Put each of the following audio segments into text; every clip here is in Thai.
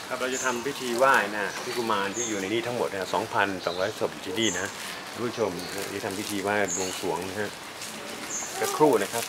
ครับเราจะทำพิธีไหว้นะพิกุมารที่อยู่ในนี้ทั้งหมดนะ2,200 ศพอยู่ที่นี่นะผู้ชมที่ทำพิธีไหว้บวงสรวงนะฮะสักครู่นะครับ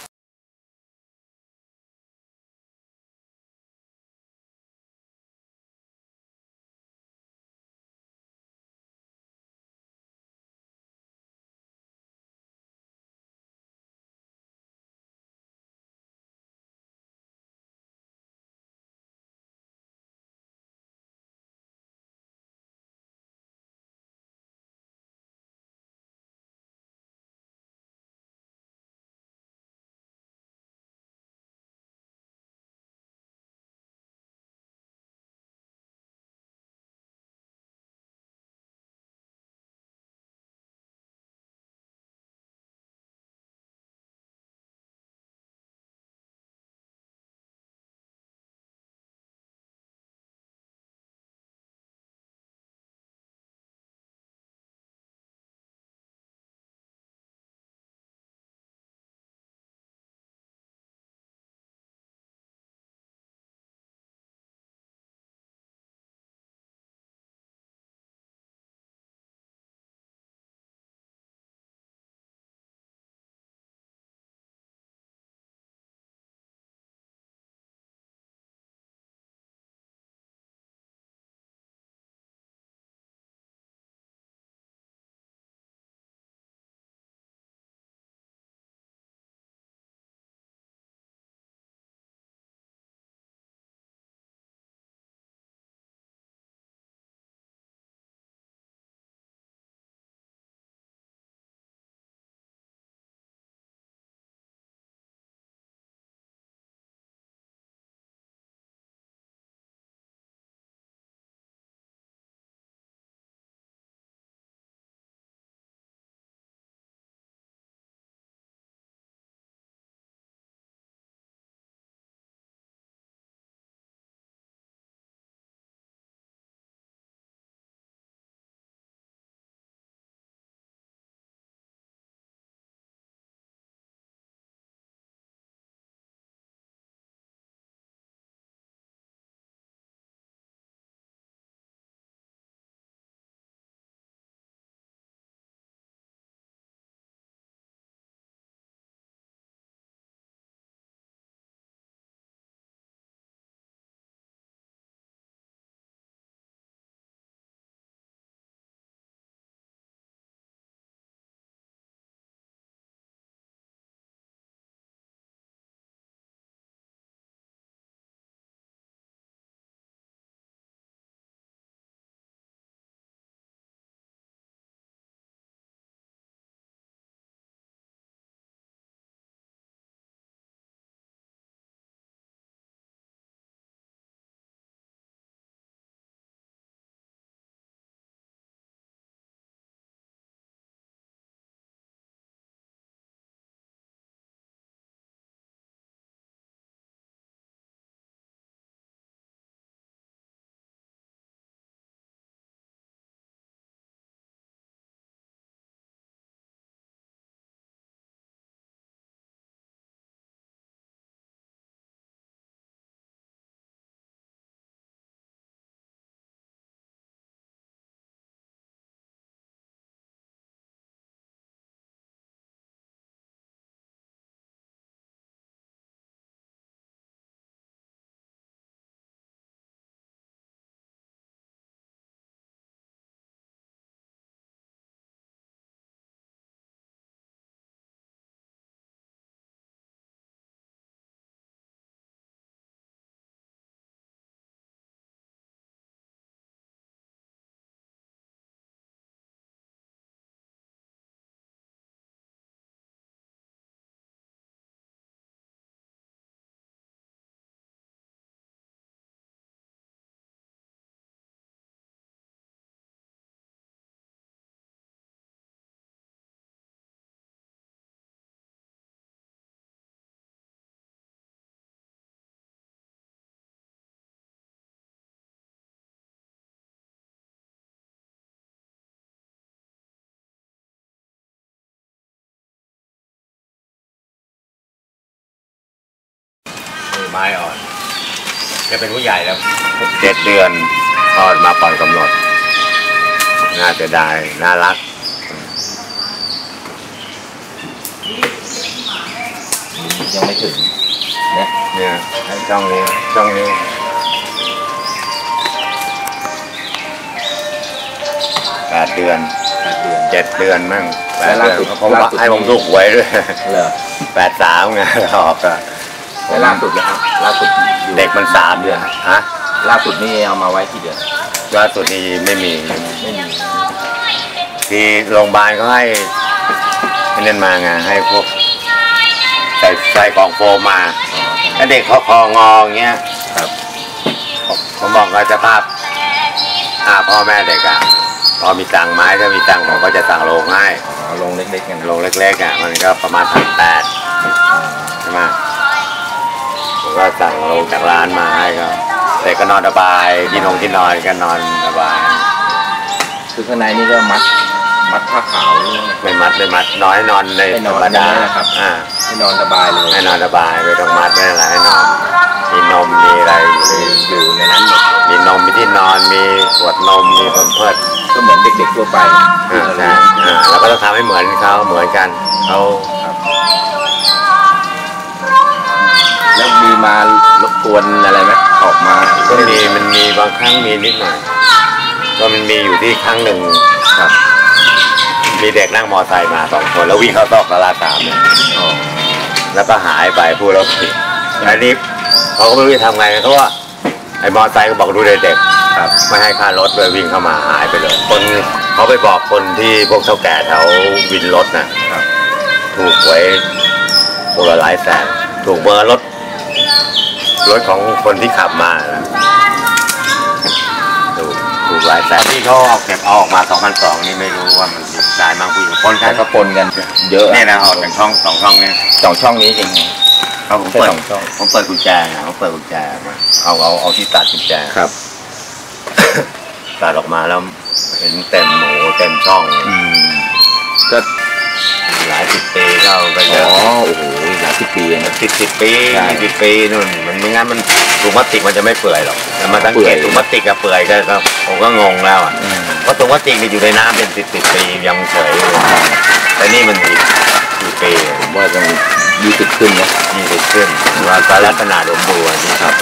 ไม้อ่อนจะเป็นผู้ใหญ่แล้ว7 เดือนคลอดมาก่อนกำหนดน่าจะได้น่ารักยังไม่ถึงเนี่ยช่องนี้8 เดือน7 เดือนมั่งแล้วล่าสุดผมให้ผมถูกหวยด้วยเหรอ 83ไงออกก็ล่าสุดนะครับล่าสุดเด็กมัน3 เดือนฮะล่าสุดนี่เอามาไว้กี่เดือนล่าสุดนี่ไม่มีที่โรงพยาบาลก็ให้เน้นมาไงให้พวกใส่กล่องโฟมมาถ้าเด็กเขาคองออย่างเงี้ยครับผมบอกว่าจะภาพพ่อแม่เด็กพอมีตังค์ไหมถ้ามีตังค์ผมก็จะสั่งโรงให้โรงเล็กๆกันโรงเล็กๆมันก็ประมาณ1,800ใช่ไหมผมก็สั่งโรงจากร้านมาให้ก็เด็กก็นอนสบายที่นอนก็นอนสบายคือข้างในนี่ก็มัดผ้าขาวไม่มัดน้อยนอนในธรรมดาครับให้นอนสบายเลยให้นอนสบายไม่ต้องมัดไม่อะไรให้นอนมีนมมีอะไรอยู่ในนั้นมีนมมีที่นอนมีขวดนมมีแพมเพิร์สก็เหมือนเด็กๆทั่วไปแล้วก็ต้องทำให้เหมือนเขาเหมือนกันเขาแล้วมีมารบกวนอะไรไหมออกมาก็มันมีบางครั้งมีนิดหน่อยก็มันมีอยู่ที่ครั้งหนึ่งครับมีเด็กนั่งมอไซค์มา2 คนแล้ววิ่งเข้าซอกศาลา3เนี่ยแล้วก็หายไปพูดแล้วผิดอันนี้เขาก็ไม่รู้จะทำไงเขาว่าไอ้มอไซค์ก็บอกดูเด็กครับไม่ให้ค่ารถเลยวิ่งเข้ามาหายไปเลยคนเขาไปบอกคนที่พวกเฒ่าแก่แถววินรถนะถูกไว้คนละหลายแสนถูกเบอร์รถของคนที่ขับมาถูกหลายแสนที่เขาเอาเก็บออกมา2,200นี่ไม่รู้ว่ามันได้มั้งผู้หญิงคนก็ปนกันเยอะนี่นะออกเป็นช่อง2 ช่องนี้ 2 ช่องนี้จริงผมเปิดกุญแจเขาเปิดกุญแจมาเอาที่ตัดกุญแจครับตัดออกมาแล้วเห็นเต็มหมูเต็มช่องก็หลาย10 ปีก็เยอะโอ้โหหลาย10 ปีนะ10 ปี20 ปีนู่นมันไม่งั้นมันถุงพลาสติกมันจะไม่เปื่อยหรอกแต่มาสังเกตถุงพลาสติกกับเปื่อยก็ผมก็งงแล้วเพราะถุงพลาสติกอยู่ในน้ำเป็น10 ปียังเฉยแต่นี่มันกี่ปีว่าต้อง20 ขึ้นนะ 20 ขึ้นว่าลักษณะรวมตัวนี่ครับ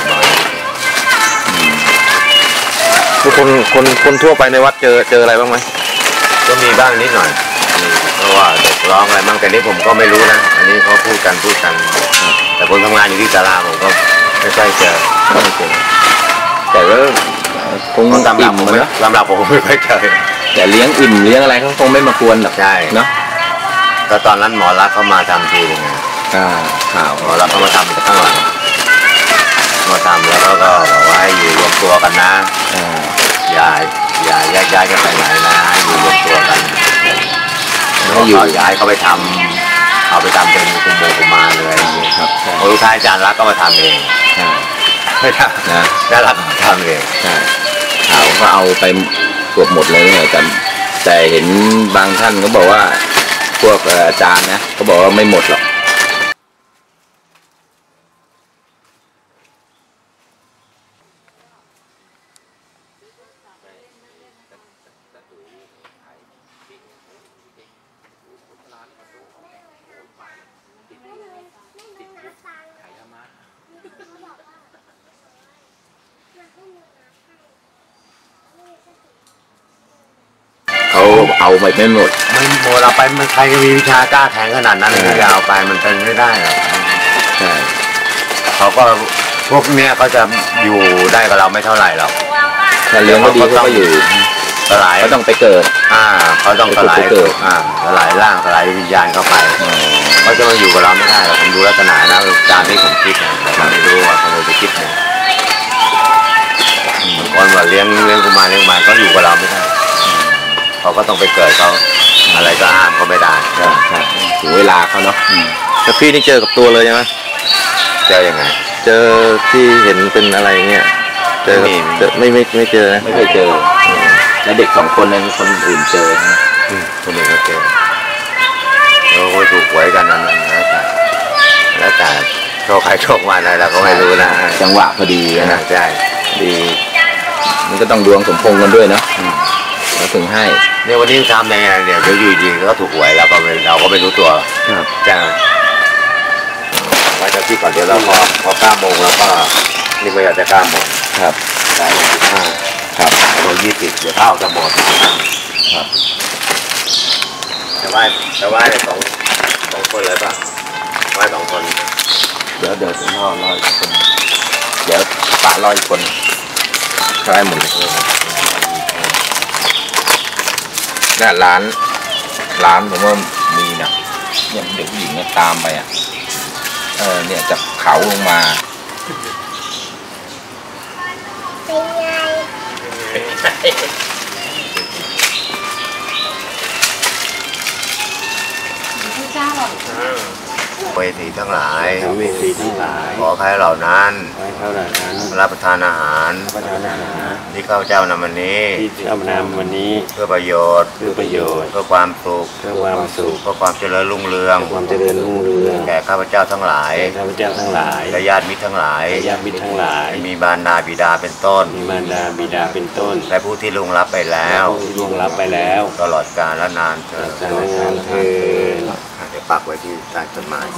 ทุกคนทั่วไปในวัดเจออะไรบ้างไหมก็มีบ้างนิดหน่อยเพราะว่าเด็กร้องอะไรบ้างแต่นี่ผมก็ไม่รู้นะอันนี้เขาพูดกันแต่คนทำงานอยู่ที่ศาลาผมก็ไม่ค่อยเจอแต่ว่าคงตำรับผมไม่ค่อยเจอแต่เลี้ยงอิ่มเลี้ยงอะไรเขาคงไม่มากวนหรอกใช่เนาะก็ตอนนั้นหมอรักเขามาทำทีนึงข่าวหมอรักเขามาทำข้างหลังมาทำแล้วก็บอกว่าให้อยู่รวมตัวกันนะอย่าแยกย้ายกันไปไหนนะให้อยู่รวมตัวกันแล้วย้ายเขาไปทำเอาไปทำเป็นกุมารเลยครับสุดท้ายอาจารย์รักก็มาทำเองไม่ทำนะได้รักทำเองข่าวก็เอาไปเกือบหมดเลยเนี่ยแต่เห็นบางท่านก็บอกว่าพวกอาจารย์นะเขาบอกว่าไม่หมดหรอกเอาไปไม่หมดเราไปมันใครจะมีวิชากล้าแทงขนาดนั้นจะเอาไปมันเป็นไม่ได้หรอกใช่เขาก็พวกเนี้ยเขาจะอยู่ได้กับเราไม่เท่าไหร่หรอกถ้าเลี้ยงก็ดีเขาก็อยู่สลายเขาต้องไปเกิดเขาต้องสลายสลายร่างสลายวิญญาณเข้าไปเขาจะมาอยู่กับเราไม่ได้หรอกผมดูลักษณะนะตามที่ผมคิดนะแต่ไม่รู้ว่าเขาจะคิดไงคนว่าเลี้ยงกุมารก็อยู่กับเราไม่ได้เขาก็ต้องไปเกิดเขาอะไรก็ห้ามเขาไม่ได้ถึงเวลาเขาเนาะแต่พี่นี่เจอกับตัวเลยใช่ไหมเจอยังไงเจอที่เห็นเป็นอะไรเงี้ยเจอไม่เจอนะไม่เคยเจอแล้วเด็ก2 คนนั้นคนอื่นเจอนะคนอื่นก็เจอเราถูกหวยกันนั่นแล้วแต่โชคใครโชคมันอะไรเราก็ไม่รู้นะจังหวะพอดีนะใช่ดีมันก็ต้องดวงสมพงษ์กันด้วยเนาะแล้วถึงให้เนี่ยวันนี้ทำยังไงเนี่ยเดี๋ยวอยู่ดีก็ถูกหวยเราก็ไม่รู้ตัวครับจ้าไว้เจ้าที่ก่อนเดี๋ยวเราพอ9 โมงแล้วก็นี่ก็อยากจะ9 โมงครับได้15ครับ20เดี๋ยวเข้าจะหมดครับจะไหว้สองคนเลยป่ะไหว้2 คนเดี๋ยวรออีกคนเดี๋ยวป๋ารออีกคนเขาให้หมดเลยน่ะร้านผมว่ามีนะเนี่ยเด็กผู้หญิงเนี่ยตามไปอ่ะเนี่ยจากเขาลงมาเวทีทั้งหลายเวทีทั้งหลายขอใครเหล่านั้นไว้เท่านั้นรับประทานอาหารประทานอาหารที่ข้าพเจ้านำวันนี้ที่เอานำวันนี้เพื่อประโยชน์เพื่อประโยชน์เพื่อความสุขเพื่อความสุขเพื่อความเจริญรุ่งเรืองเพื่อความเจริญรุ่งเรืองแก่ข้าพเจ้าทั้งหลายแก่ข้าพเจ้าทั้งหลายและญาติมิตรทั้งหลายและญาติมิตรทั้งหลายมีบารดาบิดาเป็นต้นมีมารดาบิดาเป็นต้นและผู้ที่ล่วงลับไปแล้วผู้ที่ล่วงลับไปแล้วตลอดกาลและนานเถิดการงานเทินเดี๋ยวปักไว้ที่ใต้ต้นไม้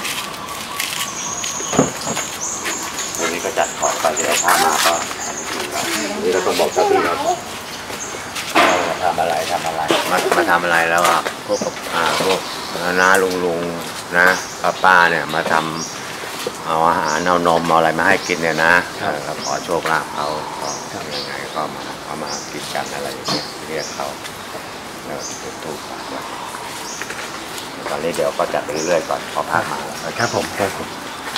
วันนี้ก็จัดของไปเดี๋ยวถ้ามาก็นี่เราก็บอกเจ้าที่เราทำอะไรมาทำอะไรแล้วอ่ะพวกน้าลุงนะป้าเนี่ยมาทำเอาอาหารเอานมเอาอะไรมาให้กินเนี่ยนะเราขอโชคลาภเขายังไงก็มากินกันอะไรอย่างเงี้ยเรียกเขาแล้วถูกๆกันตอนนี้เดี๋ยวก็จัดไปเรื่อยๆก่อนพอพามาแล้วครับผมครับผม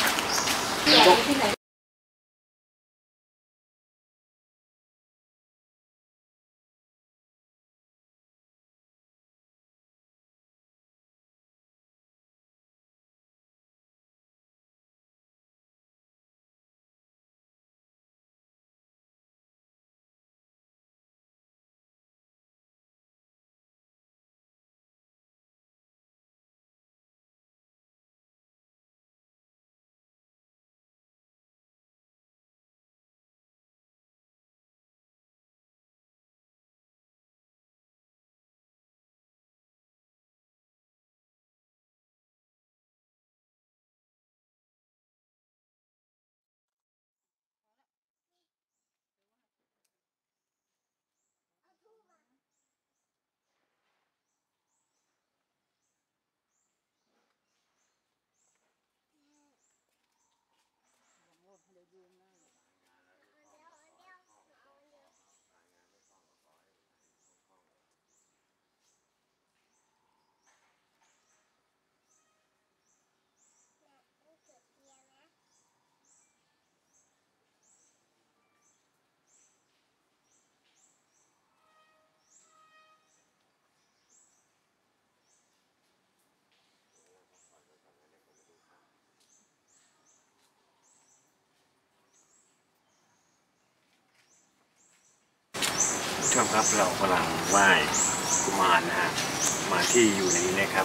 ชมครับเรากำลังไหว้กุมารนะฮะมาที่อยู่ในนี้นะครับ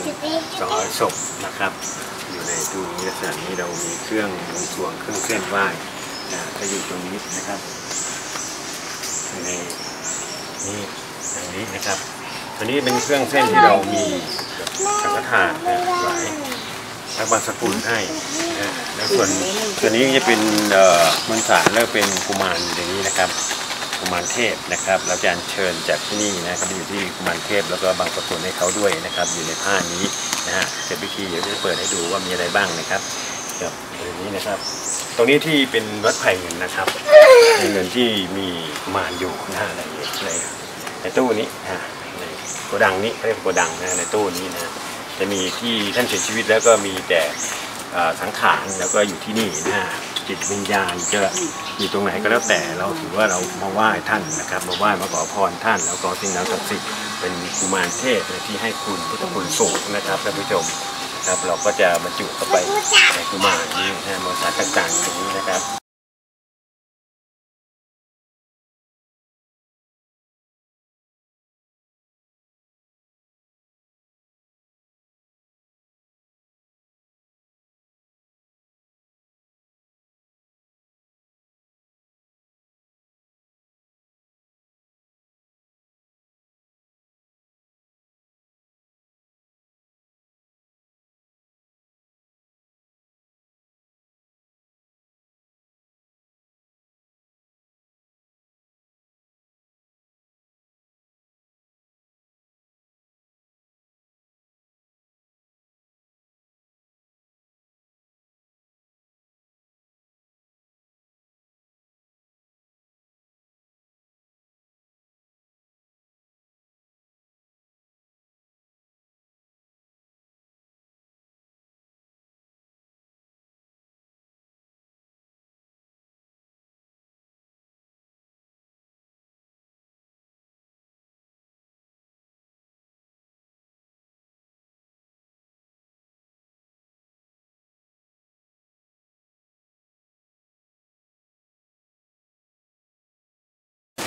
2,200 ศพนะครับ อยู่ในตู้นี้ลักษณะนี้เรามีเครื่องบวงสรวงเครื่องเส้นไหว้ก็อยู่ตรงนี้นะครับในนี่อย่างนี้นะครับตัวนี้เป็นเครื่องเส้นที่เรามีสังฆทานไว้ทักบางสกุลให้นะแล้วส่วนตัวนี้จะเป็นมวลสารแล้วเป็นกุมารอย่างนี้นะครับกุมารเทพนะครับเราจะอัญเชิญจากที่นี่นะครับอยู่ที่กุมารเทพแล้วก็บางสกุลให้เขาด้วยนะครับอยู่ในผ้านี้นะฮะเสร็จพิธีเดี๋ยวจะเปิดให้ดูว่ามีอะไรบ้างนะครับแบบนี้นะครับตรงนี้ที่เป็นวัดไผ่เงินนะครับในเงินที่มีกุมารอยู่นะในตู้นี้นะในโกดังนี้เรียกโกดังนะในตู้นี้นะจะมีที่ท่านเสียชีวิตแล้วก็มีแต่สังขารแล้วก็อยู่ที่นี่นะจิตวิญญาณจะอยู่ตรงไหนก็แล้วแต่เราถือว่าเรามาไหว้ท่านนะครับมาไหว้มาขอพรท่านแล้วก็สิ่งนั้นศักดิ์สิทธิ์เป็นกุมารเทพที่ให้คุณพุทธคุณสูงนะครับท่านผู้ชมครับเราก็จะบรรจุเข้าไปในกุมารนี้นะมวลสารต่างๆอย่างนี้นะครับ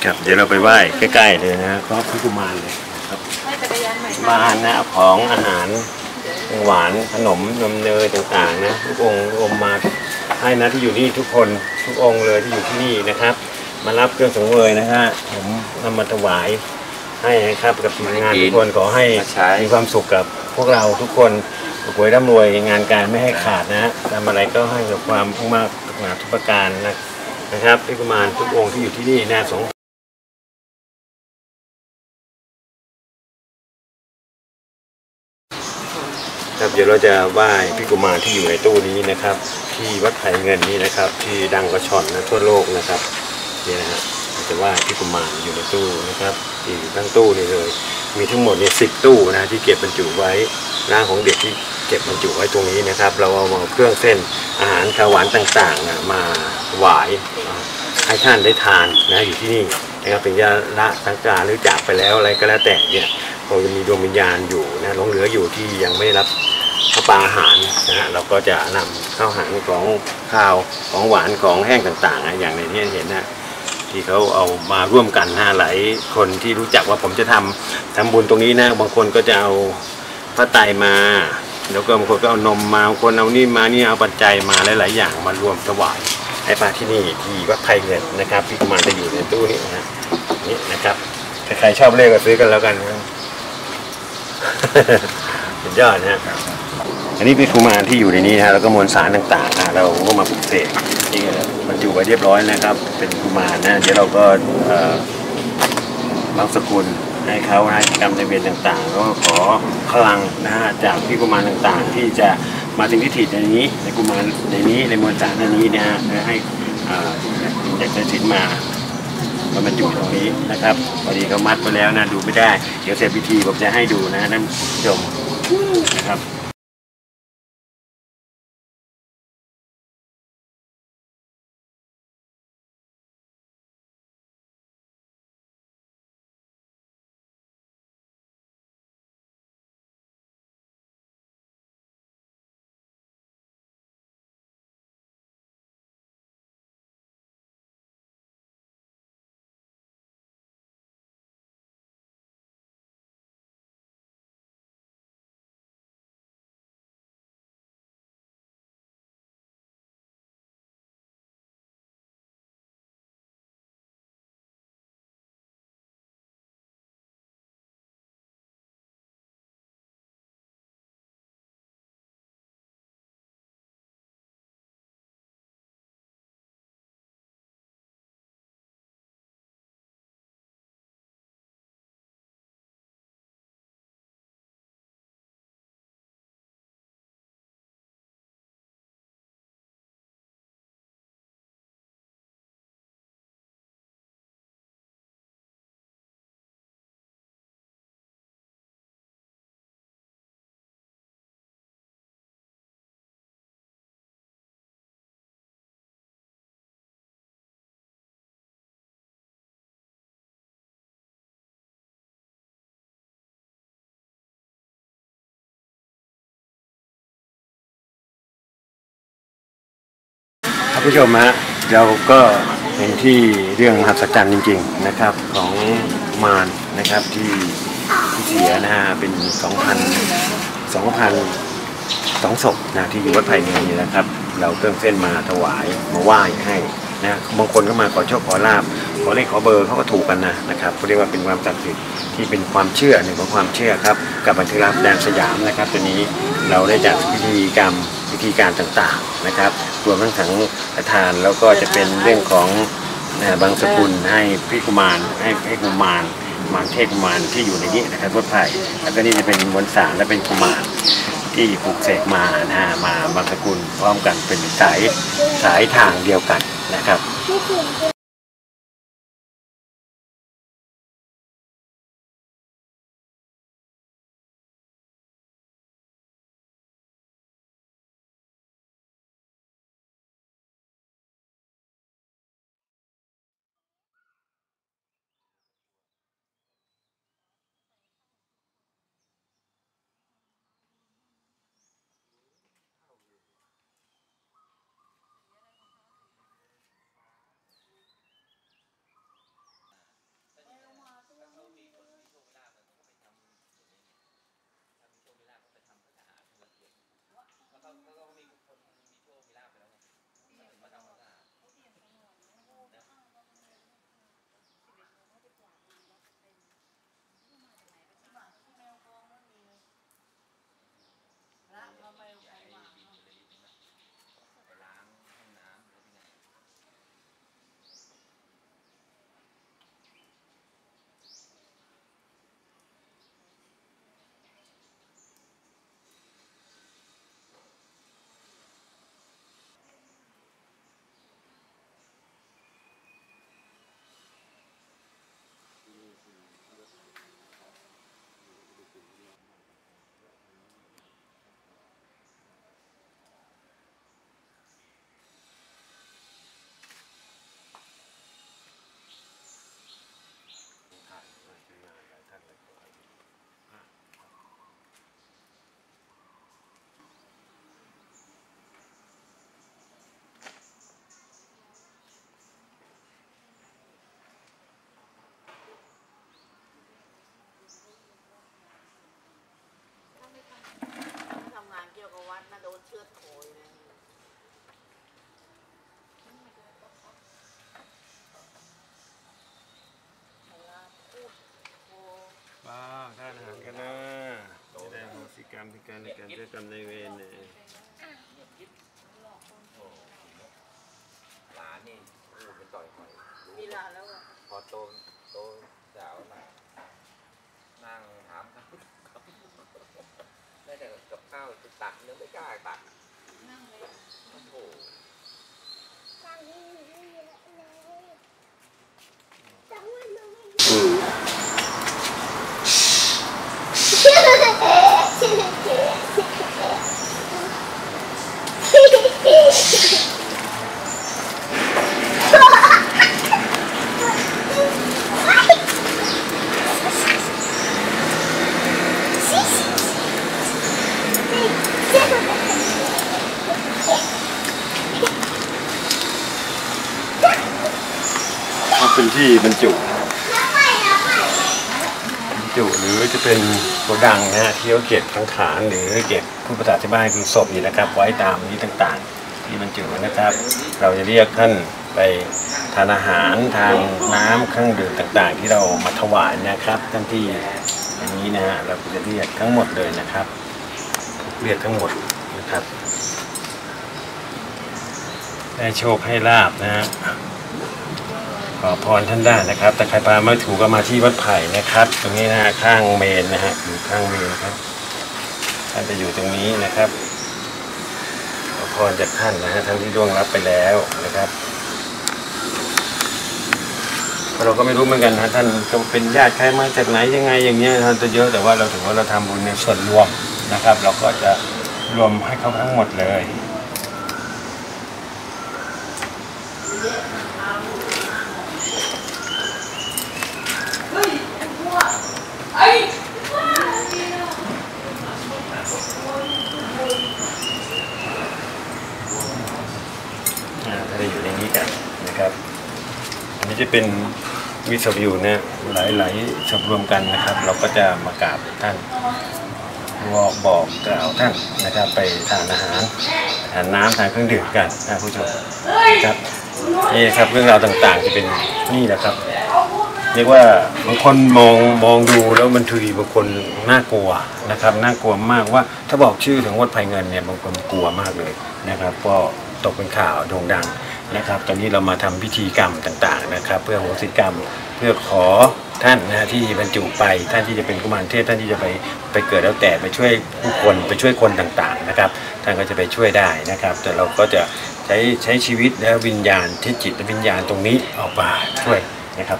ครับเดี๋ยวเราไปไหว้ใกล้ๆเลยนะก็พิกุมารเลยครับมานะเอาของอาหารหวานขนมนมเนยต่างๆนะทุกองค์มาให้นะที่อยู่นี่ทุกคนทุกองค์เลยที่อยู่ที่นี่นะครับ มารับเครื่องสังเวยนะฮะผมนำมาถวายให้นะครับกับทีมงานทุกคนขอให้มีความสุขกับพวกเราทุกคนรวยร่ำรวยงานการไม่ให้ขาดนะทำอะไรก็ให้กับความมากหนาทุกประการนะครับพิกุมารทุกองค์ที่อยู่ที่นี่นะสงครับเดี๋ยวเราจะไหว้พิกุมารที่อยู่ในตู้นี้นะครับ ที่วัดไผ่เงินนี้นะครับ ที่ดังกระชอนนะทั่วโลกนะครับนี่นะฮะจะไหว้พิกุมารอยู่ในตู้นะครับที่ทั้งตู้นี่เลยมีทั้งหมดเนี่ย10 ตู้นะที่เก็บบรรจุไว้ร่างของเด็กที่เก็บบรรจุไว้ตรงนี้นะครับ เราเอาเครื่องเส้นอาหารข้าวหวานต่างๆนะมาถวายให้ท่านได้ทานนะอยู่ที่นี่นะครับเป็นญาละสังขารหรือจากไปแล้วอะไรก็แล้วแต่เนี่ยเราจะมีดวงวิญญาณอยู่นะหลงเหลืออยู่ที่ยังไม่ได้รับข้าวปลาอาหารนะฮะเราก็จะนำข้าวหารของข้าวของหวานของแห้งต่างๆนะอย่างในที่เห็นนะที่เขาเอามาร่วมกันหลายคนที่รู้จักว่าผมจะทำบุญตรงนี้นะบางคนก็จะเอาพระไตรมาแล้วก็บางคนก็เอานมมาบางคนเอานี่มานี่เอาปัจจัยมาหลายๆอย่างมารวมถวายให้พระที่นี่ที่วัดไผ่เงินนะครับที่กุมารจะอยู่ในตู้นี้นะนี่นะครับถ้าใครชอบเลขก็ซื้อกันแล้วกันนะสุดยอดนะอันนี้เป็นกุมารที่อยู่ในนี้นะแล้วก็มวลสารต่างๆนะเราก็มาปลุกเสกนี่บรรจุไว้เรียบร้อยนะครับ เป็นกุมารนะเดี๋ยวเราก็บางสกุลให้เขาให้กรรมในเวรต่างๆแล้วก็ขอพลังนะฮะจากพี่กุมารต่างๆที่จะมาถึงทิฏฐิในนี้ในกุมารในนี้ในมวลสารในนี้นะฮะให้อยากจะสินมาบรรจุตรงนี้นะครับพอดีเขามัดไปแล้วนะดูไม่ได้เดี๋ยวเสร็จพิธีผมจะให้ดูนะท่านผู้ชมนะครับท่านผู้ชมฮะเราก็เป็นที่เรื่องมหัศจรรย์จริงๆนะครับของมารนะครับที่เสียนะฮะเป็น2,002 ศพนะที่อยู่วัดไผ่เงินนี่นะครับเราเครื่องเส้นมาถวายมาไหว้ให้นะบางคนก็มาขอโชคขอลาบขอเลขขอเบอร์เขาก็ถูกกันนะครับเขาเรียกว่าเป็นความศักดิ์สิทธิ์ที่เป็นความเชื่อหนึ่งของความเชื่อครับกับบันทึกลับแดนสยามนะครับตัวนี้เราได้จัดพิธีกรรมพิธีการต่างๆนะครับรวมทั้งสังฆทานแล้วก็จะเป็นเรื่องของบางสกุลให้พี่กุมารให้กุมารเทพกุมารที่อยู่ในนี้นะครับวัดไผ่แล้วก็นี่จะเป็นมวลสารและเป็นกุมารที่ปลูกเสกมานะฮะมาบางสกุลพร้อมกันเป็นสายทางเดียวกันนะครับกรรมเป็นการในการเจ้ากรรมในเวรเนี่ยหลานนี่พูดเป็นต่อยหอยมีหลานแล้วอ่ะพอโตสาวหน่อยนั่งถามเขาได้แต่กับข้าวจะตักเนื้อไม่กล้าตักนั่งเลยโอ้โหเป็นที่บรรจุหรือจะเป็นโกดังนะฮะที่เขาเก็บสังขารหรือเก็บผู้ประสาทที่บ้านคือศพนี่นะครับไว้ตามนี้ต่างๆที่บรรจุนะครับเราจะเรียกท่านไปทานอาหารทานน้ำเครื่องดื่มต่างๆที่เรามาถวายนะครับท่านที่อย่างนี้นะฮะเราจะเรียกทั้งหมดเลยนะครับเรียกทั้งหมดนะครับได้โชคให้ลาภนะฮะขอพรท่านได้นะครับแต่ใครพาไม่ถูกก็มาที่วัดไผ่นะครับตรงนี้นะฮะข้างเมนนะฮะอยู่ข้างเมนครับท่านจะอยู่ตรงนี้นะครับขอพรจากท่านนะฮะทั้งที่ล่วงลับไปแล้วนะครับเราก็ไม่รู้เหมือนกันนะท่านจะเป็นญาติใครมาจากไหนยังไงอย่างเงี้ยท่านจะเยอะแต่ว่าเราถือว่าเราทำบุญในส่วนรวมนะครับ เราก็จะรวมให้เขาทั้งหมดเลยถ้าได้อยู่ในนี้กันนะครับอันนี้จะเป็นวิศวอยู่นะหลายศพรวมกันนะครับ เราก็จะมากราบท่านบอกกล่าวท่านนะครับไปทานอาหารทานน้ำทานเครื่องดื่มกันนะผู้ชมครับนี่ครับเรื่องราวต่างๆจะเป็นนี่แหละครับเรียกว่าบางคนมองดูแล้วมันถือบางคนน่ากลัวนะครับน่ากลัวมากว่าถ้าบอกชื่อถึงวัดไผ่เงินเนี่ยบางคนกลัวมากเลยนะครับก็ตกเป็นข่าวโด่งดังนะครับตอนนี้เรามาทำพิธีกรรมต่างๆนะครับเพื่อโหสิกรรมเพื่อขอท่านนะที่บรรจุไปท่านที่จะเป็นกุมารเทพท่านที่จะไปเกิดแล้วแต่ไปช่วยผู้คนไปช่วยคนต่างๆนะครับท่านก็จะไปช่วยได้นะครับแต่เราก็จะใช้ชีวิตและวิญญาณที่จิตและวิญญาณตรงนี้ออกมาช่วยนะครับ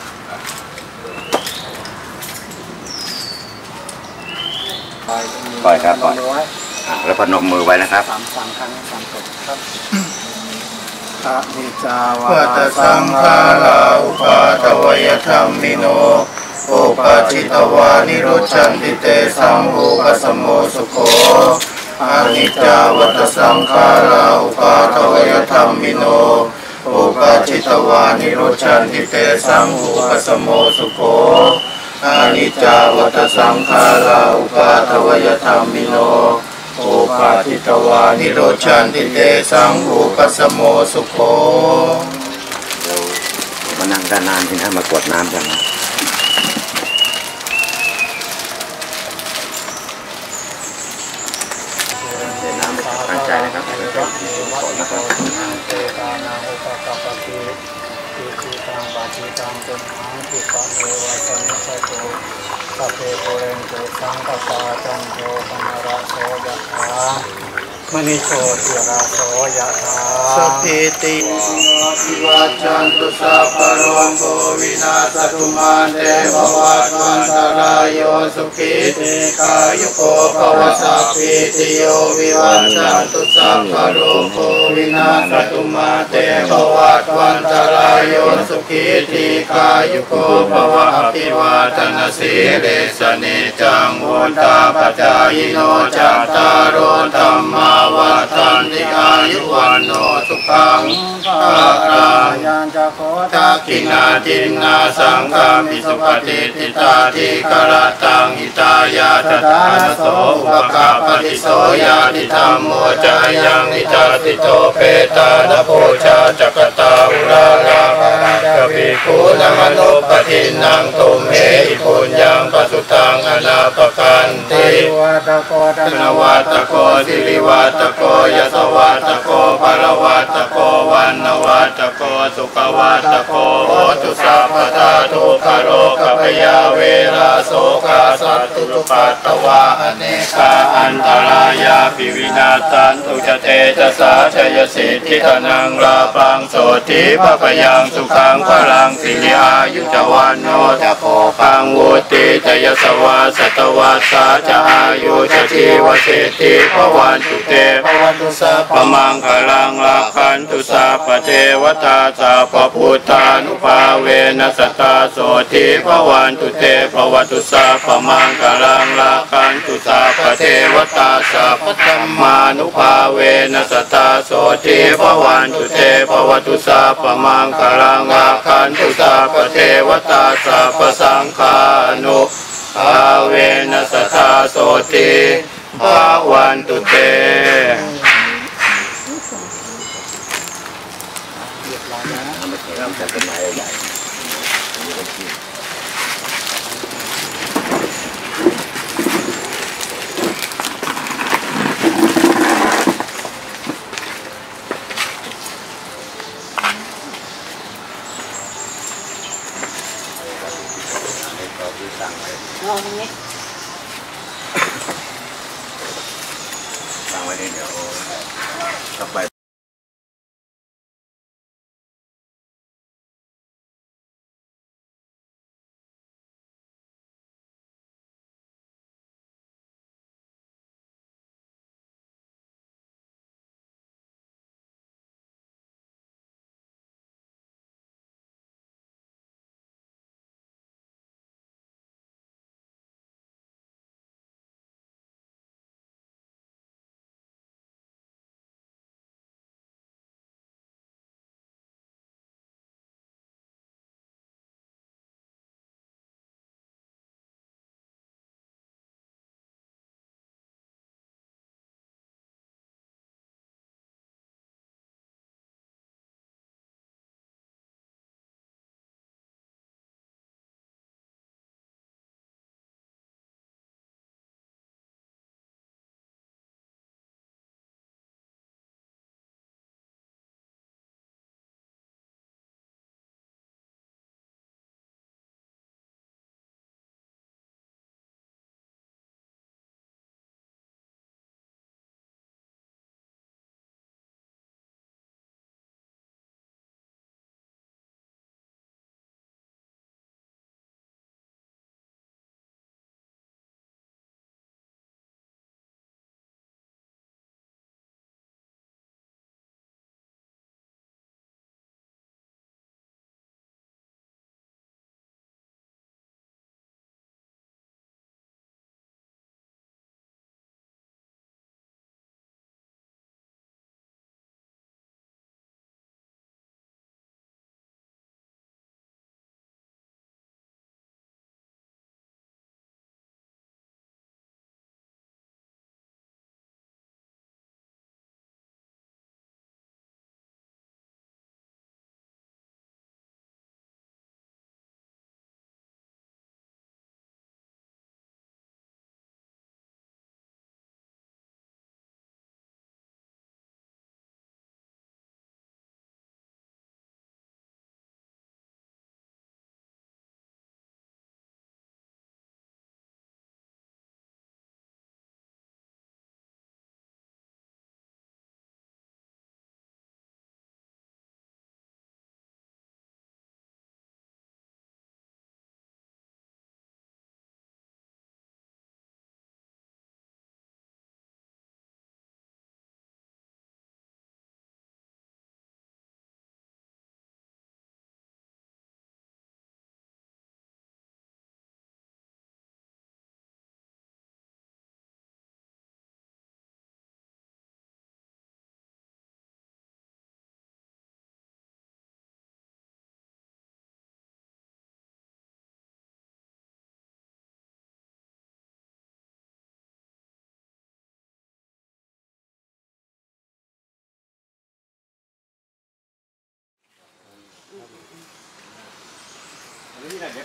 ปล่อยครับปล่อยแล้วพนมมือไว้นะครับ 3 ครั้ง3 จบครับอะนิจจาวาตสังขาราอุปาทวยธรรมิโนอุปาทิตวานิโรชันติเตสังอุปสมโมสุโขอะนิจจาวาตสังขาราอุปาทวยธรรมิโนอุปาทิตวานิโรชันติเตสังอุปสมโมสุโขอะนิจจาวาตสังขาราอุปาทวยธรรมิโนโอปาทิตวานิโรชันติเตสังอุปสมโมสุโขเรามานั่งด้านน้ำที่นั่นมากวดน้ำกันนะเดี๋ยวน้ำตั้งใจนะครับตั้งใจก่อนนะครับเตตานาอุปกัปปติอิจิตังปาจิตังตุมหังคิปะเมวะสมิจฉโตสัพเพโกเรนโตสังกปาจันโทปนระโสยะถามณิโชติราโสยะถาสัพพิติวิวัจจันตุสัพพะโรโควินาศตุมาเตภวัตวันตรายโยสุขีติกายุโกภวสัพพิติโยวิวัจจันตุสัพพะโรโควินาศตุมาเตภวัตวันตรายโยสุขีติกายุโกภวะอภิวาทนาสีเลสเนจังวุฒาปจายโนจัตตารโอธัมมาวัฏฏันนติอายุวันโนสุขังภะลังยานจะโคทักขินาทินนาสังฆามิสุปฏิทิตาทิกรตังหิตายาตถาโสอุปกาปฏิโสยาติธรรมโมจายังนิจาติโตเปตานโพชาจักตาอุราลาภะภิกขุนมโนปทินังตุมเหหิปุญญังปสุตังอนาปกันติวัตโกธนวัตโกสิริวัตโกยสวัตโกภรวัตโกวันนวัตโกสุขวัตโกโหตุสัพพทาทุกขโรคพยาเวราโสกาสัตตุปัตตวาอเนกาอันตรายาภิวินาตันตุจเตจะสาชยสิทธิธนังลาปังโสติภพยังสุขังพลังสิริอายุจวันโนจะโพคังวุติจยสวาสตวัสสาจะอายุจะชีวเศรษฐิภวันตุเตภวันตุสัพพมังคลังลาคันตุสัพพเทวตาสัพพพุทธานุภาเวนัสตาโสติภวันตุเตภวันตุสัพพมังคลังลาคันตุสัพพเทวตาสัพพธัมมานุภาเวนัสตาโสติภวันตุเตภวันตุสัพพมังคลังลาคันตุสัพพเทวตาสัพพสังฆานุภาเวนัสตาโสติภวันตุเตเริ่มจากต้นไม้ใหญ่นอนตรงนี้ตั้งไว้นี่เดี๋ยวต่อไป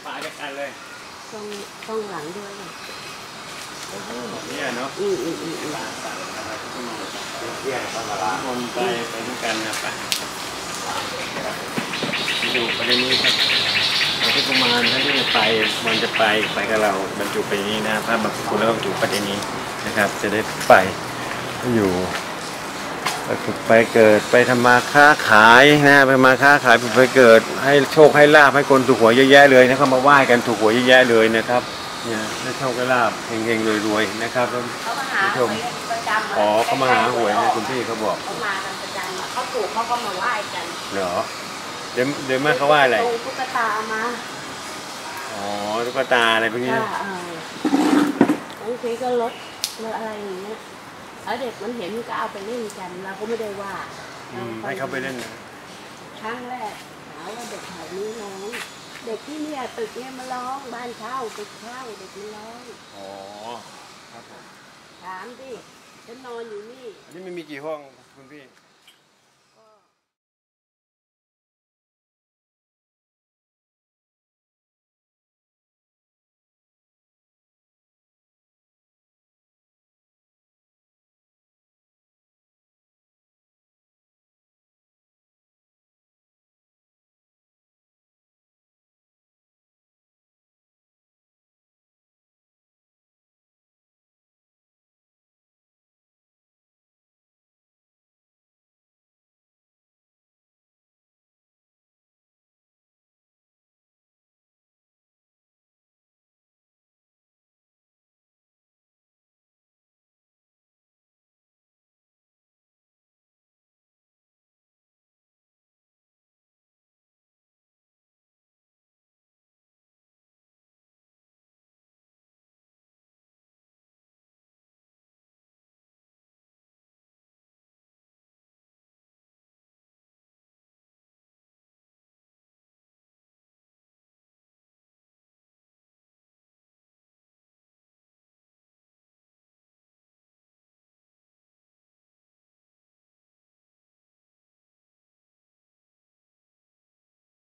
ฝาเดียวกันเลยต้องหลังด้วยเนี่ยเนาะเที่ยงต้องมาละวนไปด้วยกันนะไปดูประเด็นนี้ครับเราที่กุมารท่านที่จะไปมันจะไปกับเราบรรจุไปนี้นะพระบางคนแล้วก็บรรจุประเด็นนี้นะครับ จะได้ไปอยู่ไปเกิดไปทำมาค้าขายนะไปมาค้าขายไปเกิดให้โชคให้ลาภให้คนถูกหวยเยอะแยะเลยนะเขามาไหว้กันถูกหวยเยอะแยะเลยนะครับเนี่ยได้โชคได้ลาภเฮงๆรวยๆนะครับท่านเขามาหาผู้ชมประจำอ๋อเขามาหาหวยนะคุณพี่เขาบอกเขามากันประจำเขาถูกเขาก็มาไหว้กันเหรอเดี๋ยวมาเขาว่าอะไรตุ๊กตามาอ๋อตุ๊กตาอะไรพวกนี้บางทีก็รถอะไรอย่างเงี้ยแล้วเด็กมันเห็นมันก็เอาไปเล่นกันเราก็ไม่ได้ว่าให้เขาไปเล่นนะครั้งแรกหาว่าเด็กแถวนี้ร้องเด็กที่เนี่ยตึกเนี่ยมาร้องบ้านเช่าตึกเช่าเด็กมันร้องอ๋อครับผมถามดิฉันนอนอยู่นี่อันนี้มันมีกี่ห้องคุณพี่ห